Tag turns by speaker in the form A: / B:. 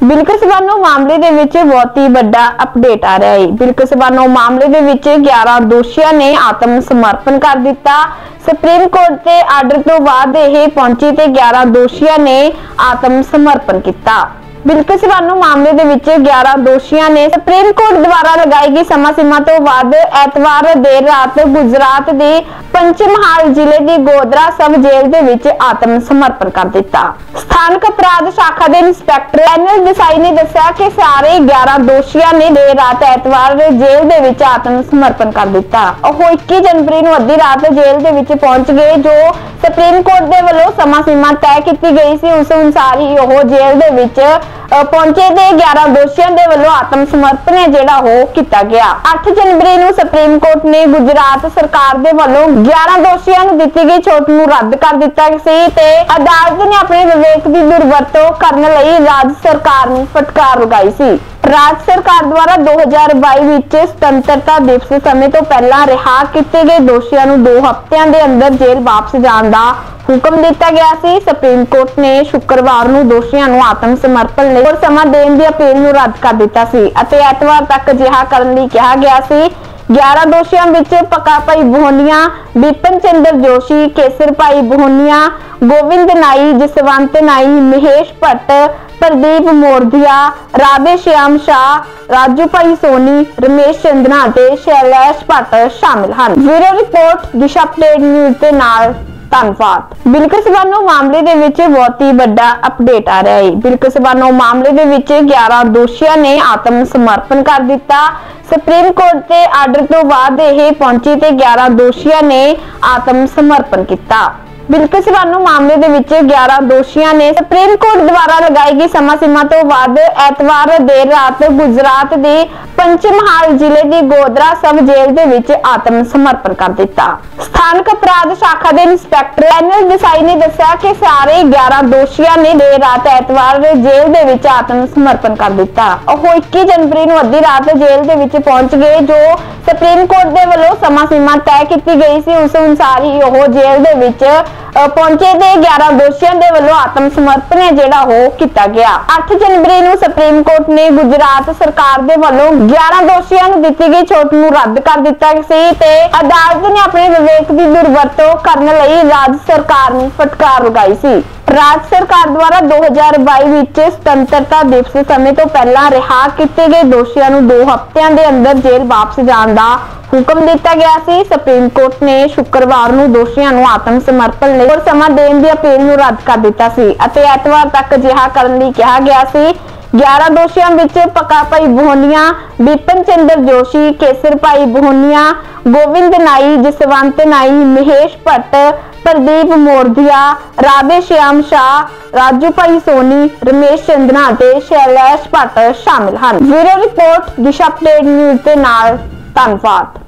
A: ਬਿਲਕਸ ਬਾਨੋ ਮਾਮਲੇ ਦੇ ਵਿੱਚ ਬਹੁਤ ਹੀ ਵੱਡਾ ਅਪਡੇਟ ਆ ਰਿਹਾ ਹੈ। ਬਿਲਕਸ ਬਾਨੋ ਮਾਮਲੇ ਦੇ ਵਿੱਚ 11 ਦੋਸ਼ੀਆਂ ਨੇ ਆਤਮ ਸਮਰਪਣ ਕਰ ਦਿੱਤਾ। ਸੁਪਰੀਮ ਕੋਰਟ ਦੇ ਆਰਡਰ ਤੋਂ ਬਾਅਦ ਇਹ ਪਹੁੰਚੀ ਤੇ 11 ਦੋਸ਼ੀਆਂ ਨੇ ਆਤਮ ਸਮਰਪਣ ਕੀਤਾ। ਬਿਲਕਸ ਬਾਨੋ ਮਾਮਲੇ ਦੇ ਵਿੱਚ 11 ਦੋਸ਼ੀਆਂ ਨੇ ਸੁਪਰੀਮ ਕੋਰਟ ਦੁਆਰਾ ਲਗਾਈ ਗਈ ਸਮਾਂ ਸੀਮਾ ਤੋਂ ਬਾਅਦ ਐਤਵਾਰ ਦੇਰ ਰਾਤ ਗੁਜਰਾਤ ਦੇ ਪੰਚਮਹਾਲ ਜ਼ਿਲ੍ਹੇ ਦੀ ਗੋਦਰਾ ਸਬ ਜੇਲ੍ਹ ਦੇ ਵਿੱਚ ਆਤਮ ਸਮਰਪਣ ਕਰ ਦਿੱਤਾ। ਸਥਾਨਕ ਅਪਰਾਧ ਸ਼ਾਖਾ ਦੇ ਇੰਸਪੈਕਟਰ ਐਨਐਲ ਦੇਸਾਈ ਨੇ ਦੱਸਿਆ ਕਿ ਸਾਰੇ 11 ਦੋਸ਼ੀਆਂ ਨੇ ਦੇਰ ਰਾਤ ਐਤਵਾਰ ਜੇਲ੍ਹ ਦੇ ਵਿੱਚ ਆਤਮ ਸਮਰਪਣ ਕਰ ਦਿੱਤਾ। ਉਹ 21 ਜਨਵਰੀ ਨੂੰ ਅੱਧੀ ਰਾਤ ਜੇਲ੍ਹ ਦੇ ਵਿੱਚ ਪਹੁੰਚ ਗਏ। ਜੋ ਸੁਪਰੀਮ ਕੋਰਟ ਦੇ ਵੱਲੋਂ ਸਮਾਂ ਸੀਮਾ ਤੈਅ ਕੀਤੀ ਗਈ ਸੀ ਉਸ ਅਨੁਸਾਰ ਹੀ ਉਹ ਜੇਲ੍ਹ ਦੇ ਵਿੱਚ ਪਹੁੰਚੇ ਤੇ 11 ਦੋਸ਼ੀਆਂ ਦੇ ਵੱਲੋਂ ਆਤਮ ਸਮਰਪਣ ਹੈ ਜਿਹੜਾ ਉਹ ਕੀਤਾ ਗਿਆ। 8 ਜਨਵਰੀ ਨੂੰ ਸੁਪਰੀਮ ਕੋਰਟ ਨੇ ਗੁਜਰਾਤ ਸਰਕਾਰ ਦੇ ਵੱਲੋਂ 11 ਦੋਸ਼ੀਆਂ ਨੂੰ ਦਿੱਤੀ ਗਈ ਛੋਟ ਨੂੰ ਰੱਦ ਕਰ ਦਿੱਤਾ ਸੀ ਤੇ ਅਦਾਲਤ ਨੇ ਆਪਣੇ ਵਿਵੇਕ ਦੀ ਦੁਰਵਰਤੋਂ ਕਰਨ ਲਈ ਰਾਜ ਸਰਕਾਰ ਨੂੰ ਫਟਕਾਰ ਲਗਾਈ ਸੀ। ਰਾਜ ਸਰਕਾਰ ਦੁਆਰਾ 2022 ਵਿੱਚ ਸੁਤੰਤਰਤਾ ਦਿਵਸ ਸਮੇਂ ਤੋਂ ਪਹਿਲਾਂ ਰਿਹਾ ਕੀਤੇ ਗਏ ਦੋਸ਼ੀਆਂ ਨੂੰ 2 ਹਫ਼ਤਿਆਂ ਦੇ ਅੰਦਰ ਜੇਲ੍ਹ ਵਾਪਸ ਜਾਣ ਦਾ ਹੁਕਮ ਦਿੱਤਾ ਗਿਆ ਸੀ। ਸੁਪਰੀਮ ਕੋਰਟ ਨੇ ਸ਼ੁੱਕਰਵਾਰ ਨੂੰ ਦੋਸ਼ੀਆਂ ਨੂੰ ਆਤਮ ਸਮਰਪਣ ਲਈ ਹੋਰ ਸਮਾਂ ਦੇਣ ਦੀ ਅਪੀਲ ਨੂੰ ਰੱਦ ਕਰ ਦਿੱਤਾ ਸੀ ਅਤੇ ਐਤਵਾਰ ਤੱਕ ਅਜਿਹਾ ਕਰਨ ਲਈ ਕਿਹਾ ਗਿਆ ਸੀ। 11 ਦੋਸ਼ੀਆਂ ਵਿੱਚ ਪੱਕਾ ਭਾਈ ਬੋਹਨੀਆ, ਵਿਪਨ ਚੰਦਰ ਜੋਸ਼ੀ, ਕੇਸਰ ਭਾਈ ਬੋਹਨੀਆ, ਗੋਵਿੰਦ ਨਾਈ, ਜਸਵੰਤ ਨਾਈ, ਮਹੇਸ਼ ਭੱਟ, ਪ੍ਰਦੀਪ ਮੋਰਧੀਆ, ਰਾਧੇ श्याम शाह, राजू भाई सोनी, रमेश चंद्रा ਅਤੇ शैलेश भट्ट शामिल ਹਨ। Bureau report Disha update news ਦੇ ਨਾਲ ਧੰਨਵਾਦ। ਬਿਲਕਸ ਬਾਨੋ ਮਾਮਲੇ ਦੇ ਵਿੱਚ ਬਹੁਤ ਹੀ ਵੱਡਾ ਅਪਡੇਟ ਆ ਰਿਹਾ ਹੈ। ਬਿਲਕਸ ਬਾਨੋ ਮਾਮਲੇ ਦੇ ਵਿੱਚ 11 ਦੋਸ਼ੀਆਂ ਨੇ ਆਤਮ ਸਮਰਪਣ ਕਰ ਦਿੱਤਾ। ਸੁਪਰੀਮ ਕੋਰਟ ਦੇ ਆਰਡਰ ਤੋਂ ਬਾਅਦ ਇਹ ਪਹੁੰਚੀ ਤੇ 11 ਦੋਸ਼ੀਆਂ ਨੇ ਆਤਮ ਸਮਰਪਣ ਕੀਤਾ। ਬਿਲਕਸ ਬਾਨੋ ਮਾਮਲੇ ਦੇ ਵਿੱਚ 11 ਦੋਸ਼ੀਆਂ ਨੇ ਸੁਪਰੀਮ ਕੋਰਟ ਦੁਆਰਾ ਲਗਾਈ ਗਈ ਸਮਾਂ ਸੀਮਾ ਤੋਂ ਬਾਅਦ ਐਤਵਾਰ ਦੇਰ ਰਾਤ ਗੁਜਰਾਤ ਦੇ ਪੰਚਮਹਾਲ ਜ਼ਿਲ੍ਹੇ ਦੀ ਗੋਦਰਾ ਸਬ ਜੇਲ੍ਹ ਦੇ ਵਿੱਚ ਆਤਮ ਸਮਰਪਣ ਕਰ ਦਿੱਤਾ। ਸਥਾਨਕ ਅਪਰਾਧ ਸ਼ਾਖਾ ਦੇ ਇੰਸਪੈਕਟਰ ਐਨਐਲ ਦੇਸਾਈ ਨੇ ਦੱਸਿਆ ਕਿ ਸਾਰੇ 11 ਦੋਸ਼ੀਆਂ ਨੇ ਦੇਰ ਰਾਤ ਐਤਵਾਰ ਜੇਲ੍ਹ ਦੇ ਵਿੱਚ ਆਤਮ ਸਮਰਪਣ ਕਰ ਦਿੱਤਾ। ਉਹ 21 ਜਨਵਰੀ ਨੂੰ ਅੱਧੀ ਰਾਤ ਜੇਲ੍ਹ ਦੇ ਵਿੱਚ ਪਹੁੰਚ ਗਏ। ਜੋ ਸੁਪਰੀਮ ਕੋਰਟ ਦੇ ਵੱਲੋਂ ਸਮਾਂ ਸੀਮਾ ਤੈਅ ਕੀਤੀ ਗਈ ਸੀ ਉਸ ਅਨੁਸਾਰ ਹੀ ਉਹ ਜੇਲ੍ਹ ਦੇ ਵਿੱਚ ਪਹੁੰਚੇ ਤੇ 11 ਦੋਸ਼ੀਆਂ ਦੇ ਵੱਲੋਂ ਆਤਮ ਸਮਰਪਣ ਹੈ ਜਿਹੜਾ ਉਹ ਕੀਤਾ ਗਿਆ। 8 ਜਨਵਰੀ ਨੂੰ ਸੁਪਰੀਮ ਕੋਰਟ ਨੇ ਗੁਜਰਾਤ ਸਰਕਾਰ ਦੇ ਵੱਲੋਂ 11 ਦੋਸ਼ੀਆਂ ਨੂੰ ਦਿੱਤੀ ਗਈ ਛੋਟ ਨੂੰ ਰੱਦ ਕਰ ਦਿੱਤਾ ਸੀ ਤੇ ਅਦਾਲਤ ਨੇ ਆਪਣੇ ਵਿਵੇਕ ਦੀ ਦੁਰਵਰਤੋਂ ਕਰਨ ਲਈ ਰਾਜ ਸਰਕਾਰ ਨੂੰ ਫਟਕਾਰ ਲਗਾਈ ਸੀ। ਰਾਜ ਸਰਕਾਰ ਦੁਆਰਾ 2022 ਵਿੱਚ ਸੁਤੰਤਰਤਾ ਦਿਵਸ ਸਮੇਂ ਤੋਂ ਪਹਿਲਾਂ ਰਿਹਾ ਕੀਤੇ ਗਏ ਦੋਸ਼ੀਆਂ ਨੂੰ 2 ਹਫ਼ਤਿਆਂ ਦੇ ਅੰਦਰ ਜੇਲ੍ਹ ਵਾਪਸ ਜਾਣ ਦਾ ਹੁਕਮ ਦਿੱਤਾ ਗਿਆ ਸੀ। ਸੁਪਰੀਮ ਕੋਰਟ ਨੇ ਸ਼ੁੱਕਰਵਾਰ ਨੂੰ ਦੋਸ਼ੀਆਂ ਨੂੰ ਆਤਮ ਸਮਰਪਣ ਲਈ ਹੋਰ ਸਮਾਂ ਦੇਣ ਦੀ ਅਪੀਲ ਨੂੰ ਰੱਦ ਕਰ ਦਿੱਤਾ ਸੀ ਅਤੇ ਐਤਵਾਰ ਤੱਕ ਅਜਿਹਾ ਕਰਨ ਲਈ ਕਿਹਾ ਗਿਆ ਸੀ। 11 ਦੋਸ਼ੀਆਂ ਵਿੱਚ ਪੱਕਾ ਭਾਈ ਬੋਹਨੀਆ, ਵਿਪਨ ਚੰਦਰ ਜੋਸ਼ੀ, ਕੇਸਰ ਭਾਈ ਬੋਹਨੀਆ, ਗੋਵਿੰਦ ਨਾਈ, ਜਸਵੰਤ ਨਾਈ, ਮਹੇਸ਼ ਭੱਟ, ਪ੍ਰਦੀਪ ਮੋਰਧੀਆ, ਰਾਧੇ श्याम शाह, राजू भाई सोनी, रमेश चंद्रा ਅਤੇ शैलेश भट्ट शामिल ਹਨ। Bureau report Disha update news ਦੇ ਨਾਲ ਧੰਨਵਾਦ।